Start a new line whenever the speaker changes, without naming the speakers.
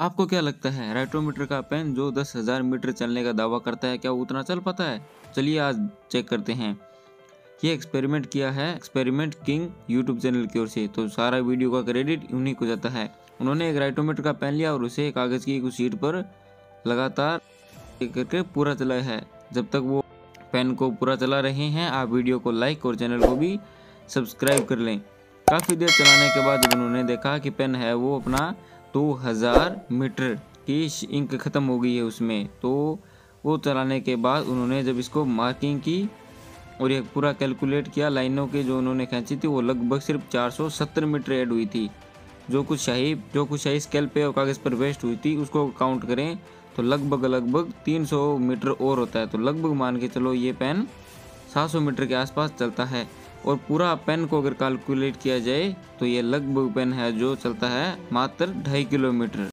आपको क्या लगता है राइटोमीटर का पेन जो 10,000 मीटर चलने का दावा करता है क्या उतना चल पाता है? चलिए आज चेक करते हैं। ये एक्सपेरिमेंट किया है एक्सपेरिमेंट किंग यूट्यूब चैनल की ओर से, तो सारा वीडियो का क्रेडिट उन्हीं को जाता है। उन्होंने एक राइटोमीटर का पेन लिया और उसे कागज़ की कुछ शीट पर लगातार करके पूरा चलाया है। जब तक वो पेन को पूरा चला रहे हैं आप वीडियो को लाइक और चैनल को भी सब्सक्राइब कर लें। काफ़ी देर चलाने के बाद जब उन्होंने देखा कि पेन है वो अपना 2000 मीटर की इंक ख़त्म हो गई है उसमें, तो वो चलाने के बाद उन्होंने जब इसको मार्किंग की और ये पूरा कैलकुलेट किया, लाइनों के जो उन्होंने खींची थी वो लगभग सिर्फ 470 मीटर ऐड हुई थी। जो कुछ शाही स्केल पे और कागज़ पर वेस्ट हुई थी उसको काउंट करें तो लगभग 300 मीटर और होता है। तो लगभग मान के चलो ये पेन 700 मीटर के आसपास चलता है। और पूरा पेन को अगर कैलकुलेट किया जाए तो ये लगभग पेन है जो चलता है मात्र 2.5 किलोमीटर।